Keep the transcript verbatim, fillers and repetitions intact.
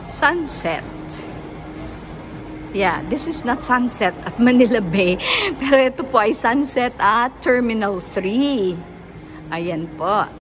sunset. Yeah, this is not sunset at Manila Bay. Pero ito po ay sunset at Terminal three. Ayan po.